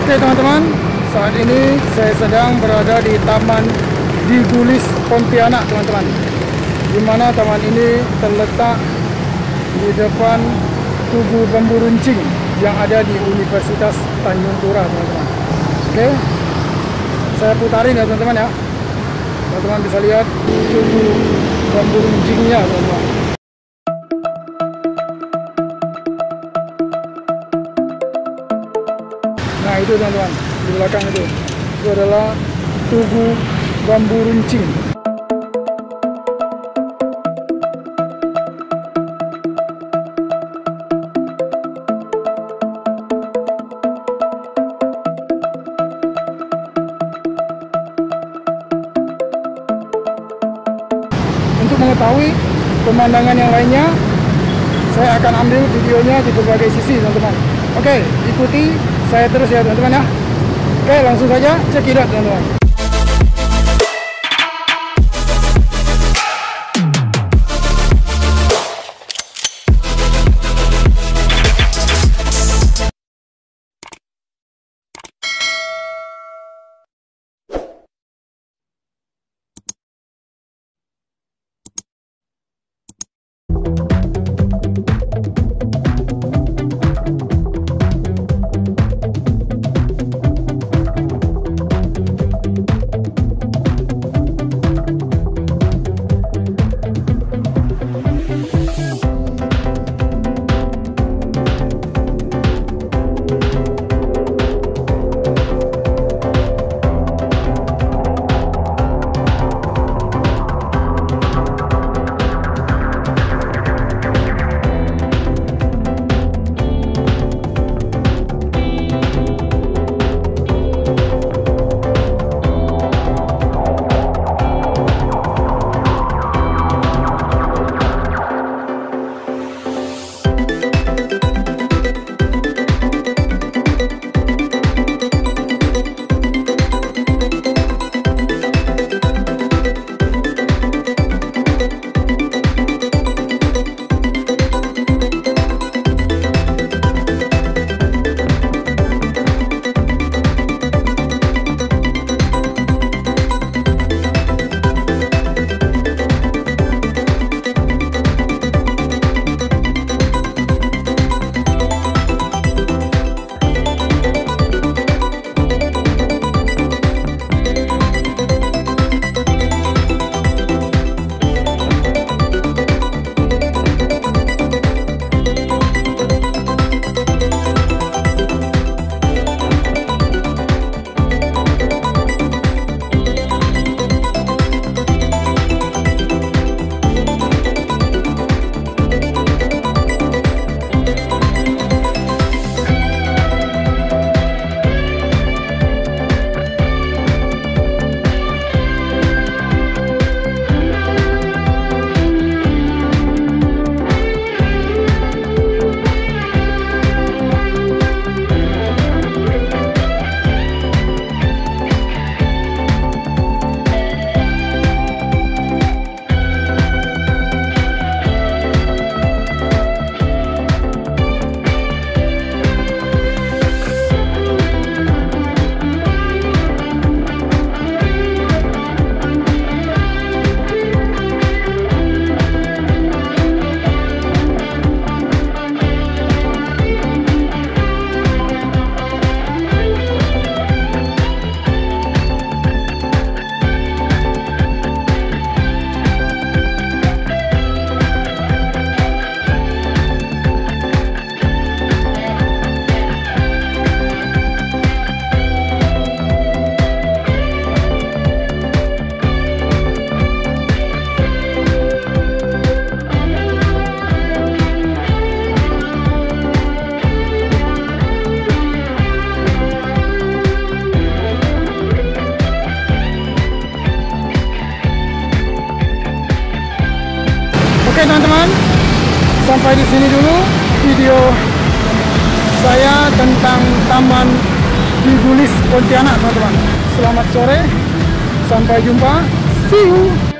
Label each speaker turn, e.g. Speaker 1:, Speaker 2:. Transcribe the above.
Speaker 1: Oke teman-teman, saat ini saya sedang berada di Taman Digulis Pontianak teman-teman, di mana taman ini terletak di depan Tugu Bambu Runcing yang ada di Universitas Tanjung Pura teman-teman. Oke, saya putarin ya teman-teman ya. Teman-teman bisa lihat Tugu Bambu Runcingnya teman-teman. Nah itu teman-teman, di belakang itu adalah Tugu Bambu Runcing. Untuk mengetahui pemandangan yang lainnya, saya akan ambil videonya di berbagai sisi teman-teman. Oke, ikuti saya terus ya teman-teman ya. Oke, langsung saja cekidot teman-teman. Oke teman-teman, sampai di sini dulu video saya tentang Taman Digulis Pontianak teman-teman. Selamat sore, sampai jumpa, see you.